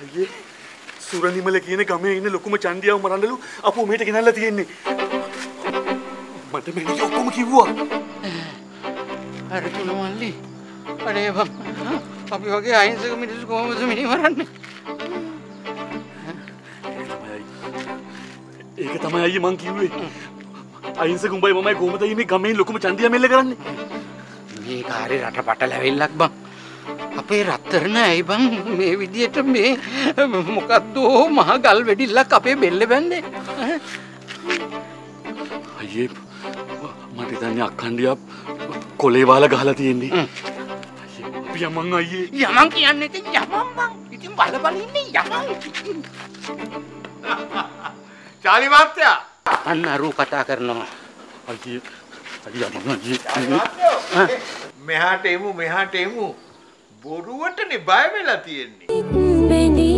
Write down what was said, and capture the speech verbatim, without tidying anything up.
අයියේ සුරනිමල කියන ගමේ ඉන්න ලොකුම චන්දියාව මරන්නලු අපෝ මෙහෙට ගෙනල්ලා තියෙන්නේ. මට මෙන්න ඔක්කොම කිව්වා. අර තුන මල්ලි. අනේ බං. අපි වගේ අහිංසක මිනිස්සු කොහොමද මිනි මරන්නේ? ඒක තමයි අයියේ මං කිව්වේ. අහිංසක උඹයි මමයි කොහොමද මේ ගමේ ලොකුම චන්දියා මෙල්ල කරන්නේ? මේ කාර්ය රටපට ලැවෙල්ලක් බං. අපේ රත්තරන ඇයි බං මේ විදියට මේ මොකද්ද මහ ගල් වෙඩිල්ලක් අපේ බෙල්ලේ බැන්නේ? අයියේ මට හිතන්නේ අක්කණ්ඩියා කොලේ වහලා ගහලා තියෙන්නේ. අයියේ යමන් අයියේ. යමන් කියන්නේ ඉතින් යමන් බං. ඉතින් බල බල ඉන්නේ යමන්. චාලි මාත්‍යා අන්න අරු කතා කරනවා. අයියේ අයියා මම අයියේ. මෙහාට එමු මෙහාට එමු. බොරුවටනේ බය වෙලා තියෙන්නේ.